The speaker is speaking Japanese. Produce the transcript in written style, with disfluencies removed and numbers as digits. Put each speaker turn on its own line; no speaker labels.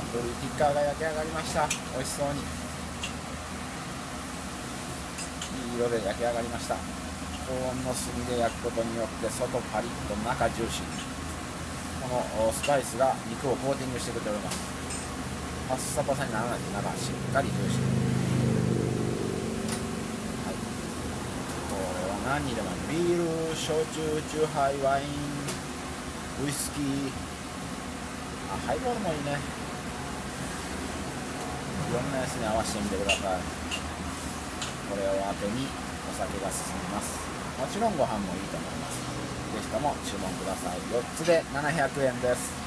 ブリティッカーが焼き上がりました。美味しそうにいい色で焼き上がりました。高温の炭で焼くことによって外パリッと中ジューシー、このスパイスが肉をコーティングしてくれております。パッサパサにならないで中しっかりジューシー、はい、これは何にでもビール、焼酎、チューハイ、ワイン、ウイスキー、ハイボールもいいね。いろんなやつに合わせてみてください。これをあてにお酒が進みます。もちろんご飯もいいと思います。ぜひとも注文ください。4つで700円です。